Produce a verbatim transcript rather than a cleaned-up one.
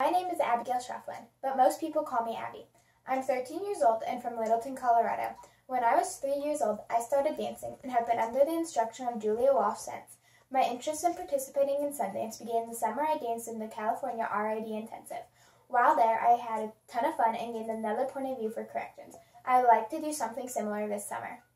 My name is Abigail Shufflin, but most people call me Abby. I'm thirteen years old and from Littleton, Colorado. When I was three years old, I started dancing and have been under the instruction of Julia Walsh since. My interest in participating in Sundance began the summer I danced in the California R I D Intensive. While there, I had a ton of fun and gained another point of view for corrections. I would like to do something similar this summer.